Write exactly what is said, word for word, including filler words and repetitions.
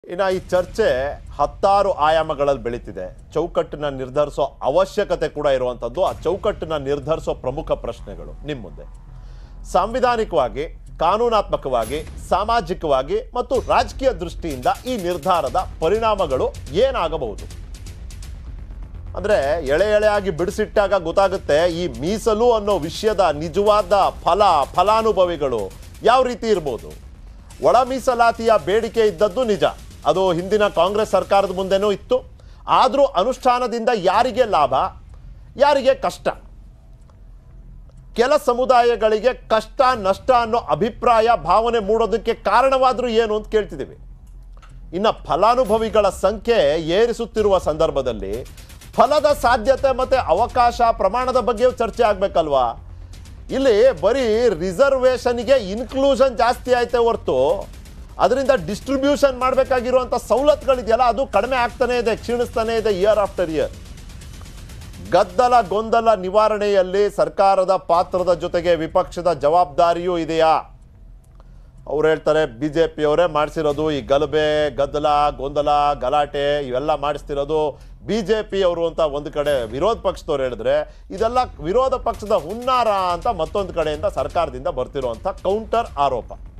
ಇನ್ನು ಈ ಚರ್ಚೆ ಹತ್ತಾರು ಆಯಾಮಗಳಲ್ಲಿ ಬೆಳೀತಿದೆ. ಚೌಕಟ್ಟನ್ನ ನಿರ್ಧರಿಸೋ ಅವಶ್ಯಕತೆ ಕೂಡ ಇರುವಂಥದ್ದು. ಆ ಚೌಕಟ್ಟನ್ನ ನಿರ್ಧರಿಸೋ ಪ್ರಮುಖ ಪ್ರಶ್ನೆಗಳು ನಿಮ್ಮ ಮುಂದೆ ಸಾಂವಿಧಾನಿಕವಾಗಿ, ಕಾನೂನಾತ್ಮಕವಾಗಿ, ಸಾಮಾಜಿಕವಾಗಿ ಮತ್ತು ರಾಜಕೀಯ ದೃಷ್ಟಿಯಿಂದ ಈ ನಿರ್ಧಾರದ ಪರಿಣಾಮಗಳು ಏನಾಗಬಹುದು ಅಂದರೆ ಎಳೆ ಎಳೆಯಾಗಿ ಬಿಡಿಸಿಟ್ಟಾಗ ಗೊತ್ತಾಗುತ್ತೆ ಈ ಮೀಸಲು ಅನ್ನೋ ವಿಷಯದ ನಿಜವಾದ ಫಲ ಫಲಾನುಭವಿಗಳು ಯಾವ ರೀತಿ ಇರ್ಬೋದು. ಒಳ ಮೀಸಲಾತಿಯ ಬೇಡಿಕೆ ಇದ್ದದ್ದು ನಿಜ, ಅದು ಹಿಂದಿನ ಕಾಂಗ್ರೆಸ್ ಸರ್ಕಾರದ ಮುಂದೆನೂ ಇತ್ತು. ಆದರೂ ಅನುಷ್ಠಾನದಿಂದ ಯಾರಿಗೆ ಲಾಭ, ಯಾರಿಗೆ ಕಷ್ಟ, ಕೆಲ ಸಮುದಾಯಗಳಿಗೆ ಕಷ್ಟ ನಷ್ಟ ಅನ್ನೋ ಅಭಿಪ್ರಾಯ ಭಾವನೆ ಮೂಡೋದಕ್ಕೆ ಕಾರಣವಾದರೂ ಏನು ಅಂತ ಕೇಳ್ತಿದ್ದೀವಿ. ಇನ್ನು ಫಲಾನುಭವಿಗಳ ಸಂಖ್ಯೆ ಏರಿಸುತ್ತಿರುವ ಸಂದರ್ಭದಲ್ಲಿ ಫಲದ ಸಾಧ್ಯತೆ ಮತ್ತು ಅವಕಾಶ ಪ್ರಮಾಣದ ಬಗ್ಗೆಯೂ ಚರ್ಚೆ ಆಗಬೇಕಲ್ವಾ. ಇಲ್ಲಿ ಬರೀ ರಿಸರ್ವೇಷನ್ಗೆ ಇನ್ಕ್ಲೂಷನ್ ಜಾಸ್ತಿ ಆಯ್ತೆ ಹೊರತು ಅದರಿಂದ ಡಿಸ್ಟ್ರಿಬ್ಯೂಷನ್ ಮಾಡಬೇಕಾಗಿರುವಂಥ ಸವಲತ್ತುಗಳಿದೆಯಲ್ಲ ಅದು ಕಡಿಮೆ ಆಗ್ತಾನೆ ಇದೆ, ಕ್ಷೀಣಿಸ್ತಾನೆ ಇದೆ ಇಯರ್ ಆಫ್ಟರ್ ಇಯರ್. ಗದ್ದಲ ಗೊಂದಲ ನಿವಾರಣೆಯಲ್ಲಿ ಸರ್ಕಾರದ ಪಾತ್ರದ ಜೊತೆಗೆ ವಿಪಕ್ಷದ ಜವಾಬ್ದಾರಿಯೂ ಇದೆಯಾ? ಅವ್ರು ಹೇಳ್ತಾರೆ ಬಿ ಜೆ ಪಿಯವರೇ ಮಾಡಿಸಿರೋದು ಈ ಗಲಭೆ ಗದ್ದಲ ಗೊಂದಲ ಗಲಾಟೆ ಇವೆಲ್ಲ ಮಾಡಿಸ್ತಿರೋದು ಬಿ ಜೆ ಪಿಯವರು ಅಂತ ಒಂದು ಕಡೆ ವಿರೋಧ ಪಕ್ಷದವ್ರು ಹೇಳಿದ್ರೆ, ಇದೆಲ್ಲ ವಿರೋಧ ಪಕ್ಷದ ಹುನ್ನಾರ ಅಂತ ಮತ್ತೊಂದು ಕಡೆಯಿಂದ ಸರ್ಕಾರದಿಂದ ಬರ್ತಿರೋಂಥ ಕೌಂಟರ್ ಆರೋಪ.